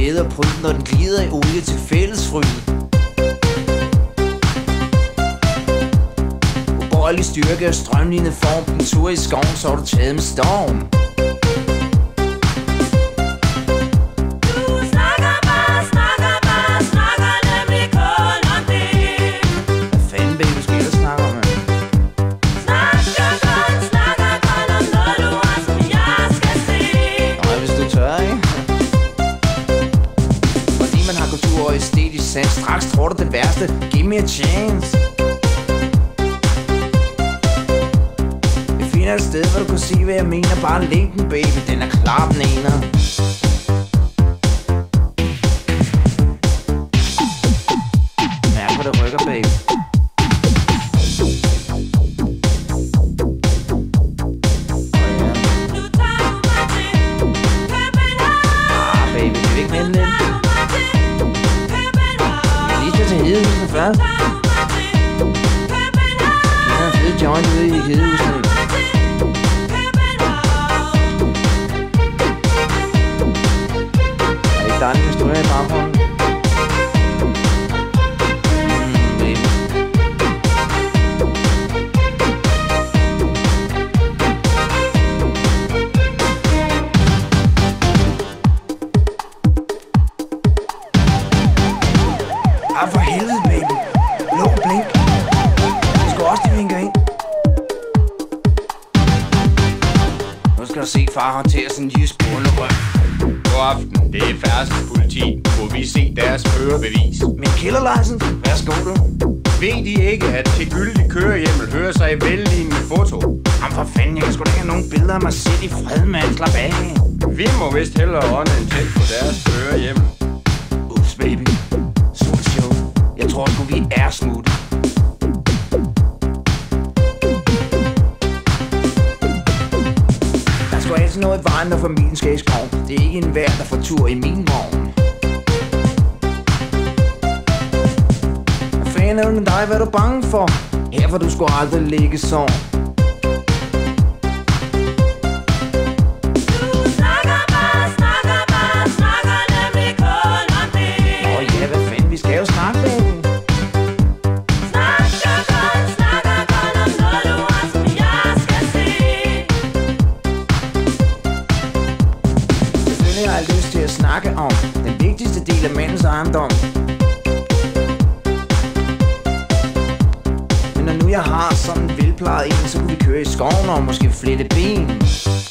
glæde og pryd, når den glider i olie til fællesfryd. Uborgerlig styrke og strømlignende form. En tur i skoven, så er du taget med storm. Og æstetisk sans. Straks tror du det værste. Give me a chance. Vi finder et sted, hvor du kan se, hvad jeg mener. Bare linken, baby, den er klar, den ener. Mærk, hvor det rykker, baby. Baby, det vil ikke vente lidt. Til Hedehusen først. Giv en fed joint ude i Hedehusen. Er det ikke dejligt, hvis du er i baggrunden? Baby. For helvede, baby. Lå blink. Du skal også lige vinke ind. Nu skal du se far håndtere sådan en jysk bunderøv. God aften, det er færdselspoliti. Må vi se deres førerbevis? Min killerlicense? Værsgo du. Ved de ikke, at til gyldig kørehjemmel hører sig i vellignende foto? Jamen for fanden, jeg kan sgu da ikke have nogen billeder af mig selv i fred, mand. Slap af. Vi må vist hellere ånde en tæt på deres kørehjemmel. Ups, baby. Sort show. Jeg tror sgu, vi er smut. Der skal altid noget i vejen, når familien skal i skov. Det er ikke enhver, der får tur i min vogn. Hvad fanden er det med dig? Hvad er du bange for? Her får du sgu aldrig ligge så. Vi skal jo snakke, baby. Selvfølgelig har jeg lyst til at snakke om den vigtigste del af mandens ejendom. Men når nu jeg har sådan en velplejet en, så kunne vi køre i skoven og måske flette ben.